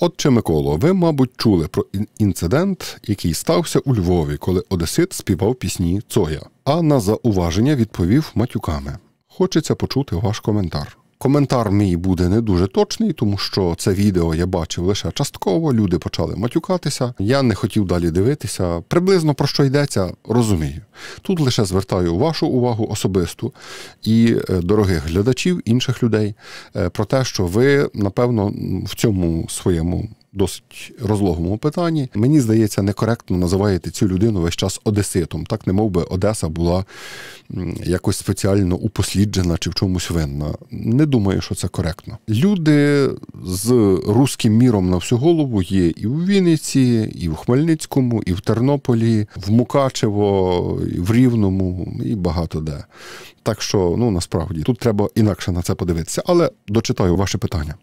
Отче Миколо, ви, мабуть, чули про інцидент, який стався у Львові, коли одесит співав пісні Цоя, а на зауваження відповів матюками. Хочеться почути ваш коментар. Коментар мій буде не дуже точний, тому що це відео я бачив лише частково, люди почали матюкатися, я не хотів далі дивитися. Приблизно про що йдеться, розумію. Тут лише звертаю вашу увагу особисту і дорогих глядачів, інших людей, про те, що ви, напевно, в цьому своєму досить розлогому питанні, мені здається, некоректно називаєте цю людину весь час одеситом. Так, немов би Одеса була якось спеціально упосліджена чи в чомусь винна. Не думаю, що це коректно. Люди з руським міром на всю голову є і в Вінниці, і в Хмельницькому, і в Тернополі, в Мукачево, і в Рівному, і багато де. Так що, насправді, тут треба інакше на це подивитися. Але дочитаю ваше питання.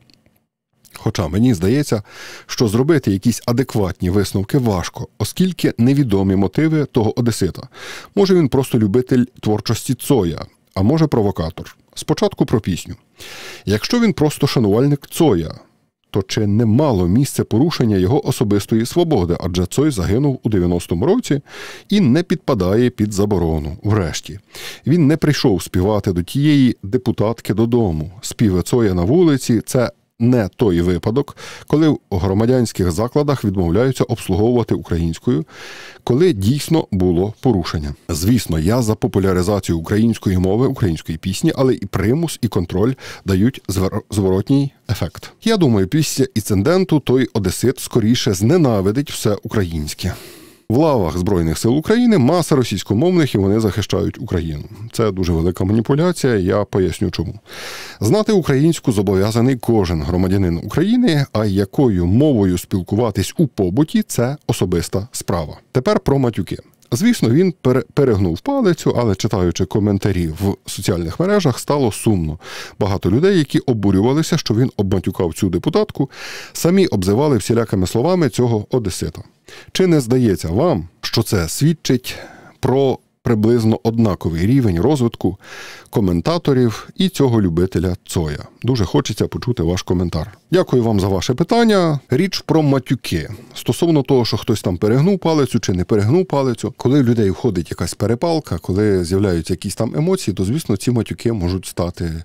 Хоча мені здається, що зробити якісь адекватні висновки важко, оскільки невідомі мотиви того одесита. Може він просто любитель творчості Цоя, а може провокатор. Спочатку про пісню. Якщо він просто шанувальник Цоя, то чи не мало місце порушення його особистої свободи, адже Цой загинув у 90-му році і не підпадає під заборону. Врешті, він не прийшов співати до тієї депутатки додому. Співи Цоя на вулиці – це не той випадок, коли в громадянських закладах відмовляються обслуговувати українською, коли дійсно було порушення. Звісно, я за популяризацію української мови, української пісні, але і примус, і контроль дають зворотній ефект. Я думаю, після інциденту той одесит скоріше зненавидить все українське. В лавах Збройних сил України маса російськомовних, і вони захищають Україну. Це дуже велика маніпуляція, я поясню чому. Знати українську зобов'язаний кожен громадянин України, а якою мовою спілкуватись у побуті – це особиста справа. Тепер про матюки. Звісно, він перегнув палицю, але читаючи коментарі в соціальних мережах, стало сумно. Багато людей, які обурювалися, що він обматюкав цю депутатку, самі обзивали всілякими словами цього одесита. Чи не здається вам, що це свідчить про приблизно однаковий рівень розвитку коментаторів і цього любителя Цоя? Дуже хочеться почути ваш коментар. Дякую вам за ваше питання. Річ про матюки. Стосовно того, що хтось там перегнув палицю чи не перегнув палицю, коли в людей входить якась перепалка, коли з'являються якісь там емоції, то, звісно, ці матюки можуть стати,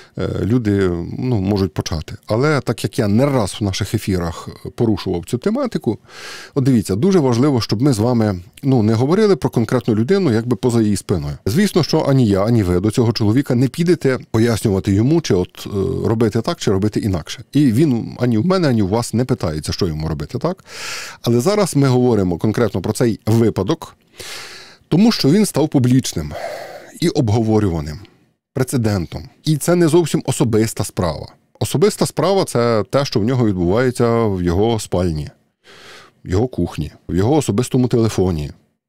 люди можуть почати. Але так як я не раз в наших ефірах порушував цю тематику, от дивіться, дуже важливо, щоб ми з вами не говорили про конкретну людину, якби поза її спиною. Звісно, що ані я, ані ви до цього чоловіка не підете пояснювати йому, чи робити так, чи робити інакше. І він ані в мене, ані в вас не питається, що йому робити так. Але зараз ми говоримо конкретно про цей випадок, тому що він став публічним і обговорюваним прецедентом. І це не зовсім особиста справа. Особиста справа – це те, що в нього відбувається в його спальні, в його кухні, в його особистому телефоні.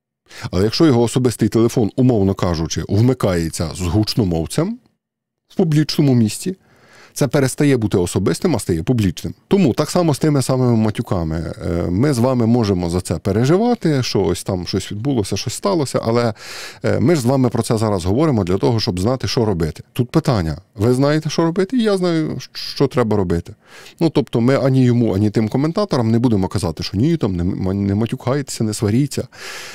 Але якщо його особистий телефон, умовно кажучи, вмикається з гучномовцем в публічному місці, це перестає бути особистим, а стає публічним. Тому так само з тими самими матюками. Ми з вами можемо за це переживати, що ось там щось відбулося, щось сталося, але ми ж з вами про це зараз говоримо для того, щоб знати, що робити. Тут питання. Ви знаєте, що робити, і я знаю, що треба робити. Тобто ми ані йому, ані тим коментаторам не будемо казати, що ні, там не матюкайтеся, не сваріться.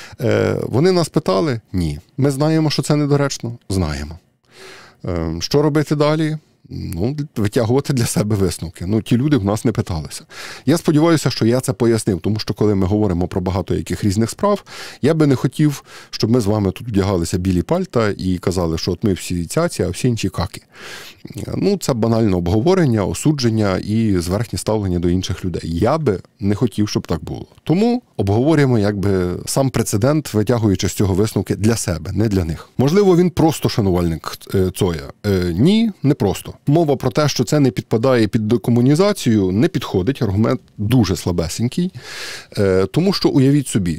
Вони нас питали? Ні. Ми знаємо, що це недоречно? Знаємо. Що робити далі? Витягувати для себе висновки. Ті люди в нас не питалися. Я сподіваюся, що я це пояснив, тому що коли ми говоримо про багато яких різних справ, я би не хотів, щоб ми з вами тут вдягалися білі пальта і казали, що от ми всі цяці, а всі інші каки. Це банальне обговорення, осудження і зверхнє ставлення до інших людей. Я би не хотів, щоб так було. Тому обговорюємо сам прецедент, витягуючи з цього висновки для себе, не для них. Можливо, він просто шанувальник Цоя. Ні, не просто. Мова про те, що це не підпадає під декомунізацію, не підходить. Аргумент дуже слабесенький. Тому що, уявіть собі,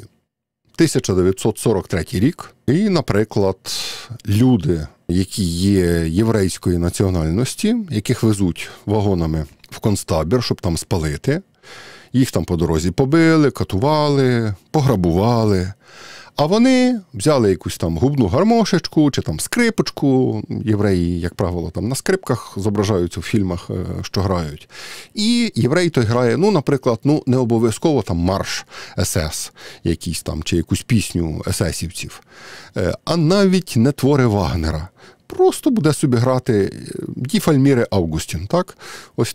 1943 рік і, наприклад, люди, які є єврейської національності, яких везуть вагонами в концтабір, щоб там спалити, їх там по дорозі побили, катували, пограбували. А вони взяли якусь там губну гармошечку чи там скрипочку. Євреї, як правило, там на скрипках зображаються в фільмах, що грають. І єврей той грає, наприклад, не обов'язково там марш СС якийсь там, чи якусь пісню есесівців, а навіть не твори Вагнера. Просто буде собі грати «Die Фальміре Августін», так? Ось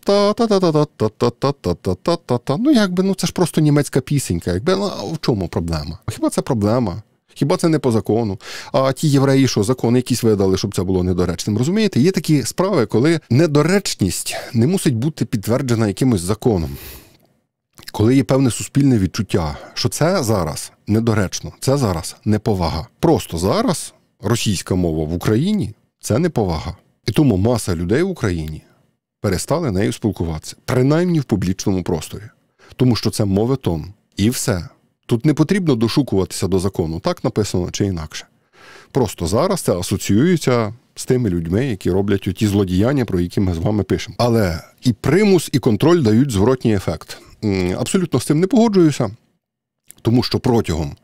та-та-та-та-та-та-та-та-та-та-та. Це ж просто німецька пісенька. В чому проблема? Хіба це проблема? Хіба це не по закону? А ті євреї, що закони якісь видали, щоб це було недоречним? Розумієте? Є такі справи, коли недоречність не мусить бути підтверджена якимось законом. Коли є певне суспільне відчуття, що це зараз недоречно, це зараз неповага. Просто зараз російська мова в Україні – це неповага. І тому маса людей в Україні перестали нею спілкуватися, принаймні в публічному просторі. Тому що це моветон. І все. Тут не потрібно дошукуватися до закону, так написано чи інакше. Просто зараз це асоціюється з тими людьми, які роблять ті злодіяння, про які ми з вами пишемо. Але і примус, і контроль дають зворотній ефект. Абсолютно з цим не погоджуюся, тому що протягом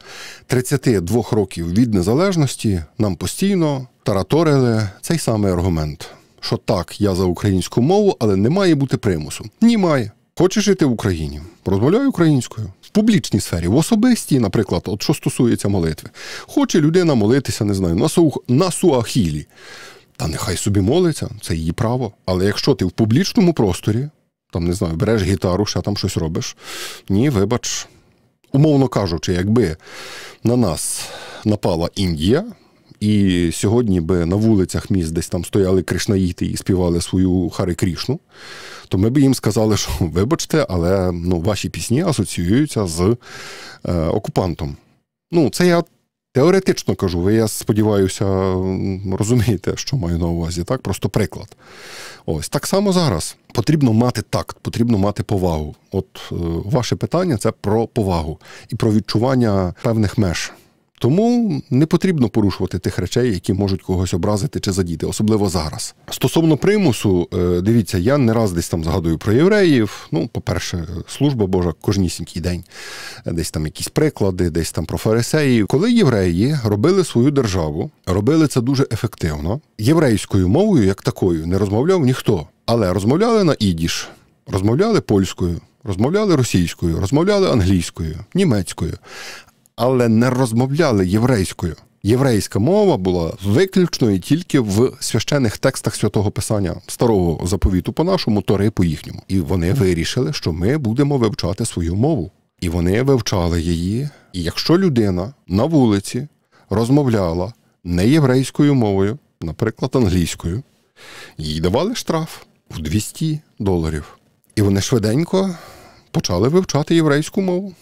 32 років від незалежності нам постійно тараторили цей самий аргумент, що так, я за українську мову, але не має бути примусу. Ні, має. Хочеш жити в Україні? Розмовляй українською. В публічній сфері, в особистій, наприклад, от що стосується молитви. Хоче людина молитися, не знаю, на суахілі. Та нехай собі молиться, це її право. Але якщо ти в публічному просторі, там, не знаю, береш гітару, ще там щось робиш, ні, вибач. Умовно кажучи, якби на нас напала Індія, і сьогодні би на вулицях міст десь там стояли кришнаїти і співали свою Хари Крішну, то ми б їм сказали, що вибачте, але ваші пісні асоціюються з окупантом. Це я теоретично кажу, ви, я сподіваюся, розумієте, що маю на увазі, так? Просто приклад. Ось, так само зараз. Потрібно мати такт, потрібно мати повагу. От ваше питання – це про повагу і про відчування певних меж. Тому не потрібно порушувати тих речей, які можуть когось образити чи задіти, особливо зараз. Стосовно примусу, дивіться, я не раз десь там згадую про євреїв. По-перше, служба Божа кожнісінький день. Десь там якісь приклади, десь там про фарисеїв. Коли євреї робили свою державу, робили це дуже ефективно. Єврейською мовою, як такою, не розмовляв ніхто. Але розмовляли на ідіш, розмовляли польською, розмовляли російською, розмовляли англійською, німецькою. Але не розмовляли єврейською. Єврейська мова була виключно і тільки в священних текстах Святого Писання, Старого Заповіту по-нашому, Тори по-їхньому. І вони вирішили, що ми будемо вивчати свою мову. І вони вивчали її. І якщо людина на вулиці розмовляла не єврейською мовою, наприклад, англійською, їй давали штраф в $200. І вони швиденько почали вивчати єврейську мову.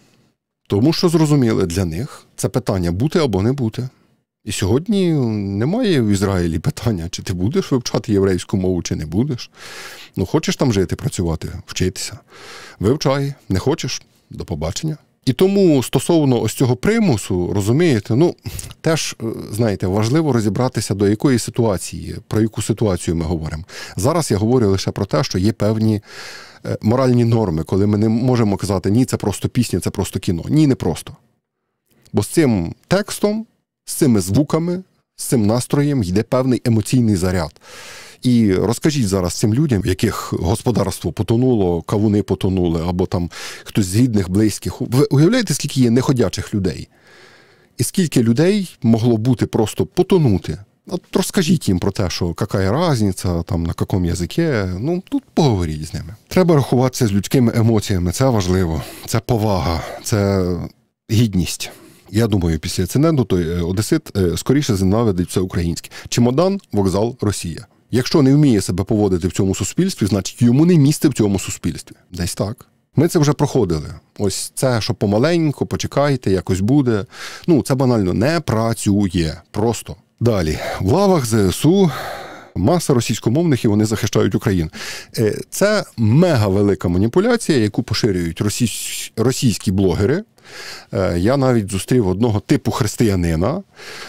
Тому що зрозуміли, для них це питання бути або не бути. І сьогодні немає в Ізраїлі питання, чи ти будеш вивчати єврейську мову, чи не будеш. Хочеш там жити, працювати, вчитися. Вивчай, не хочеш – до побачення. І тому стосовно ось цього примусу, розумієте, теж, знаєте, важливо розібратися, до якої ситуації, про яку ситуацію ми говоримо. Зараз я говорю лише про те, що є певні моральні норми, коли ми не можемо казати, ні, це просто пісня, це просто кіно. Ні, не просто. Бо з цим текстом, з цими звуками, з цим настроєм йде певний емоційний заряд. І розкажіть зараз цим людям, в яких господарство потонуло, кавуни потонули, або там хтось з рідних, близьких. Ви уявляєте, скільки є неходячих людей? І скільки людей могло бути просто потонути? От розкажіть їм про те, що яка різниця, там, на якому язикі, тут поговоріть з ними. Треба рахуватися з людськими емоціями, це важливо, це повага, це гідність. Я думаю, після інциденту той одесит скоріше зненавидить все українське. Чемодан, вокзал, Росія. Якщо не вміє себе поводити в цьому суспільстві, значить йому не місце в цьому суспільстві. Десь так. Ми це вже проходили. Ось це, що помаленьку, почекайте, якось буде. Це банально не працює. Просто. Далі. В лавах ЗСУ маса російськомовних, і вони захищають Україну. Це мега-велика маніпуляція, яку поширюють російські блогери. Я навіть зустрів одного типу християнина,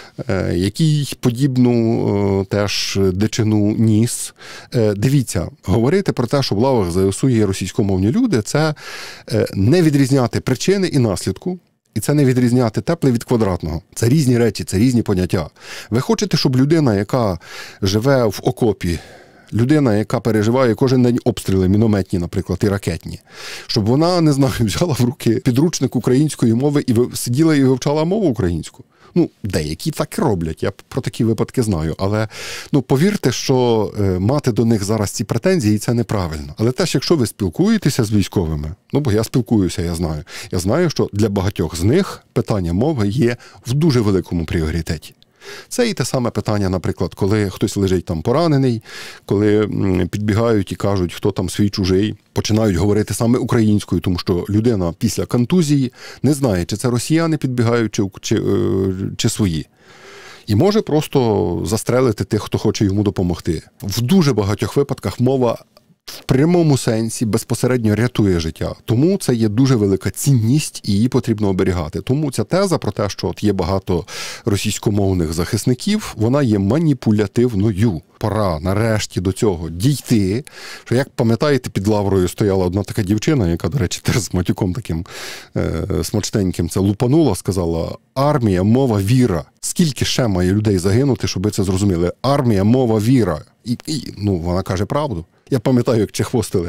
який подібну теж дичину ніс. Дивіться, говорити про те, що в лавах ЗСУ є російськомовні люди, це не відрізняти причини і наслідку. І це не відрізняти тепле від квадратного. Це різні речі, це різні поняття. Ви хочете, щоб людина, яка живе в окопі людина, яка переживає кожен день обстріли мінометні, наприклад, і ракетні, щоб вона, не знаю, взяла в руки підручник української мови і сиділа і вивчала мову українську? Ну, деякі так і роблять, я про такі випадки знаю. Але, повірте, що мати до них зараз ці претензії, це неправильно. Але теж, якщо ви спілкуєтеся з військовими, бо я спілкуюся, я знаю. Я знаю, що для багатьох з них питання мови є в дуже великому пріоритеті. Це і те саме питання, наприклад, коли хтось лежить там поранений, коли підбігають і кажуть, хто там свій-чужий, починають говорити саме українською, тому що людина після контузії не знає, чи це росіяни підбігають, чи свої. І може просто застрелити тих, хто хоче йому допомогти. В дуже багатьох випадках мова в прямому сенсі безпосередньо рятує життя. Тому це є дуже велика цінність і її потрібно оберігати. Тому ця теза про те, що є багато російськомовних захисників, вона є маніпулятивною. Пора нарешті до цього дійти, що, як пам'ятаєте, під Лаврою стояла одна така дівчина, яка, до речі, теж з матюком таким смачненьким це лупанула, сказала: армія, мова, віра. Скільки ще має людей загинути, щоб ви це зрозуміли? Армія, мова, віра. І вона каже правду. Я пам'ятаю, як чехвостили,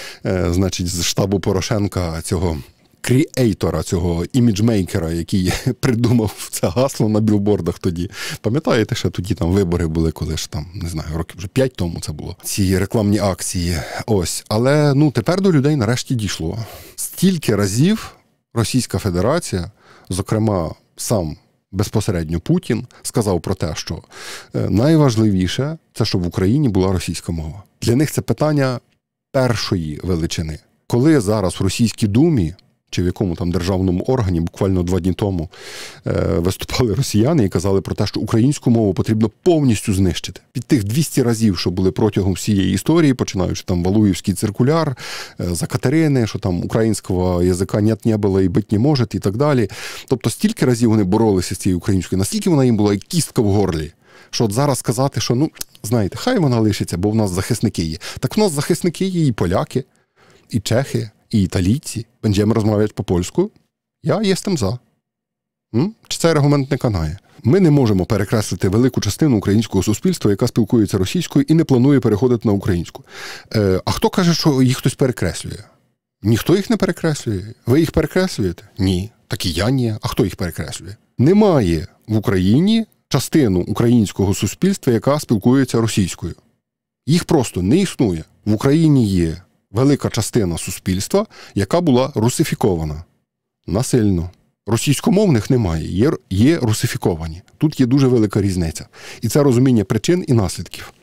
з штабу Порошенка цього кріейтора, цього іміджмейкера, який придумав це гасло на білбордах тоді. Пам'ятаєте, що тоді там вибори були, коли ж там, не знаю, років вже 5 тому це було. Ці рекламні акції. Ось. Але, тепер до людей нарешті дійшло. Стільки разів Російська Федерація, зокрема, сам безпосередньо Путін, сказав про те, що найважливіше – це, щоб в Україні була російська мова. Для них це питання першої величини. Коли зараз в Російській Думі, чи в якому там державному органі, буквально 2 дні тому, виступали росіяни і казали про те, що українську мову потрібно повністю знищити. Під тих 200 разів, що були протягом всієї історії, починаючи там Валуївський циркуляр, за Катерини, що там українського язика нет, не було і бить не може, і так далі. Тобто стільки разів вони боролися з цією українською, настільки вона їм була як кістка в горлі, що от зараз сказати, що, знаєте, хай вона лишиться, бо в нас захисники є. Так в нас захисники є і поляки, і чехи, і італійці. Będziemy розмовляти по-польську? Я єстем за. Чи цей аргумент не канає? Ми не можемо перекреслити велику частину українського суспільства, яка спілкується російською і не планує переходити на українську. А хто каже, що їх хтось перекреслює? Ніхто їх не перекреслює. Ви їх перекреслюєте? Ні. Так і я ні. А хто їх перекреслює? Немає в Україні частину українського суспільства, яка спілкується російською. Їх просто не існує. В Україні є велика частина суспільства, яка була русифікована. Насильно. Російськомовних немає, є русифіковані. Тут є дуже велика різниця. І це розуміння причин і наслідків.